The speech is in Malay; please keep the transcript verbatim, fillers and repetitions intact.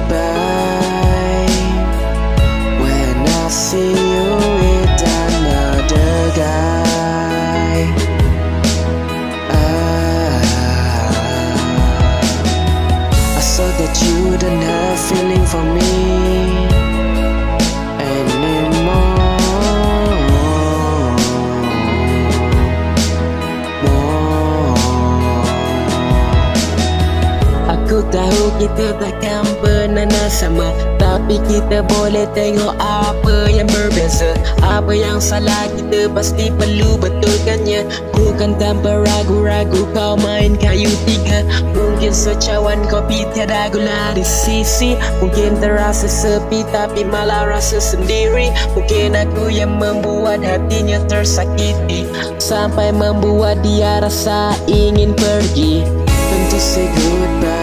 goodbye when I see you with another guy. ah, I saw that you don't have feeling for me Aku tahu kita takkan pernah sama, tapi kita boleh tengok apa yang berbeza. Apa yang salah kita pasti perlu betulkannya. Bukan tanpa ragu-ragu kau main kayu tiga. Mungkin secawan kopi tiada gula di sisi. Mungkin terasa sepi tapi malah rasa sendiri. Mungkin aku yang membuat hatinya tersakiti, sampai membuat dia rasa ingin pergi. Tentu say goodbye